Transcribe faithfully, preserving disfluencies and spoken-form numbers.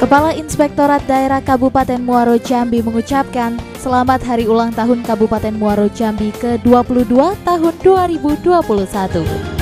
Kepala Inspektorat Daerah Kabupaten Muaro Jambi mengucapkan selamat Hari Ulang Tahun Kabupaten Muaro Jambi ke dua puluh dua tahun dua ribu dua puluh satu.